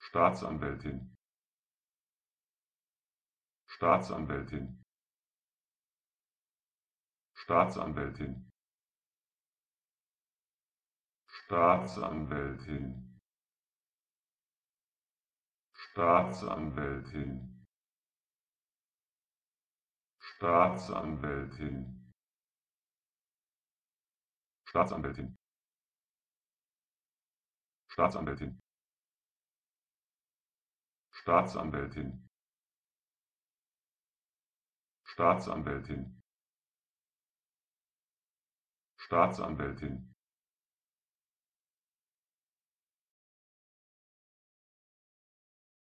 Staatsanwältin, Staatsanwältin, Staatsanwältin, Staatsanwältin, Staatsanwältin, Staatsanwältin, Staatsanwältin, Staatsanwältin, Staatsanwältin, Staatsanwältin, Staatsanwältin,